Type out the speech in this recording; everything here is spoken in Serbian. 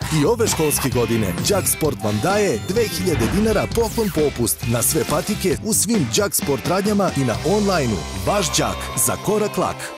I ove školske godine Đak Sport vam daje 2000 dinara poklon popust na sve patike u svim Đak Sport radnjama i na online-u. Vaš đak za korak lak.